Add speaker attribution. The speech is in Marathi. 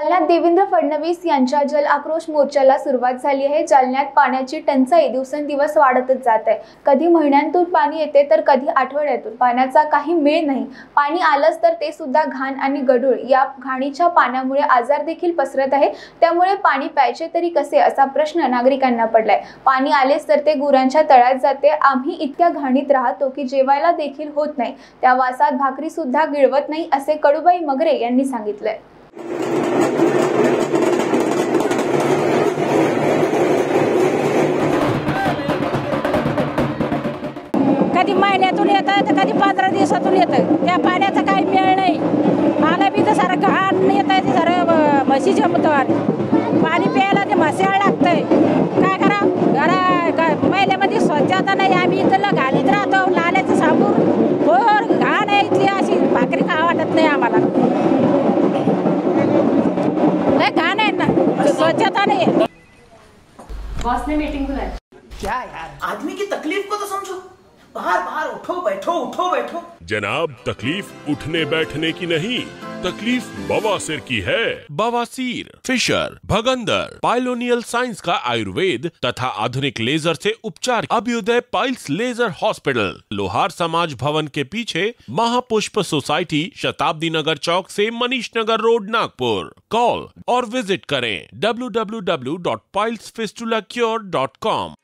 Speaker 1: जालन्यात देवेंद्र फडणवीस यांच्या जल आक्रोश मोर्चाला सुरुवात झाली आहे। जालन्यात पाण्याची टंचाई दिवसेंदिवस वाढतच जात आहे। कधी महिन्यांतून पाणी येते तर कधी आठवड्यातून। पाण्याचा काही मेळ नाही। पाणी आलंच तर ते सुद्धा घाण आणि गढूळ। या घाणीच्या पाण्यामुळे आजार देखील पसरत आहे। त्यामुळे पाणी प्यायचे तरी कसे असा प्रश्न नागरिकांना पडलाय। पाणी आलेच तर ते गुरांच्या तळ्यात जाते। आम्ही इतक्या घाणीत राहतो की जेवायला देखील होत नाही। त्या वासात भाकरी सुद्धा गिळवत नाही असे कडूबाई मगरे यांनी सांगितले।
Speaker 2: कधी महिन्यातून येतं तर कधी 15 दिवसातून येतं। त्या पाण्याचा काही मेळ नाही। मला बी तर सारं घाण येत आहे। ते सारं म्हशीच्या मुतवार पाणी प्यायला ते म्हसाळ लागतंय। काय करा घरा महिल्यामध्ये स्वच्छता नाही। आम्ही इथलं घाणीत राहतो। लाल्याचं साबूर भोर घाण आहे। इथली अशी भाकरी खा वाटत नाही आम्हाला। लय घाण आहे ना, स्वच्छता नहीं है।
Speaker 3: बॉस ने मीटिंग बुलाई।
Speaker 4: क्या यार, आदमी की तकलीफ को तो समझो। बाहर बाहर उठो बैठो उठो बैठो।
Speaker 5: जनाब, तकलीफ उठने बैठने की नहीं, तकलीफ बवासीर की है। बवासीर, फिशर, भगंदर, पाइलोनियल साइंस का आयुर्वेद तथा आधुनिक लेजर से उपचार। अभ्युदय पाइल्स लेजर हॉस्पिटल, लोहार समाज भवन के पीछे, महापुष्प सोसाइटी, शताब्दी नगर चौक से मनीष नगर रोड, नागपुर। कॉल और विजिट करें www.pilesfistulacure.com।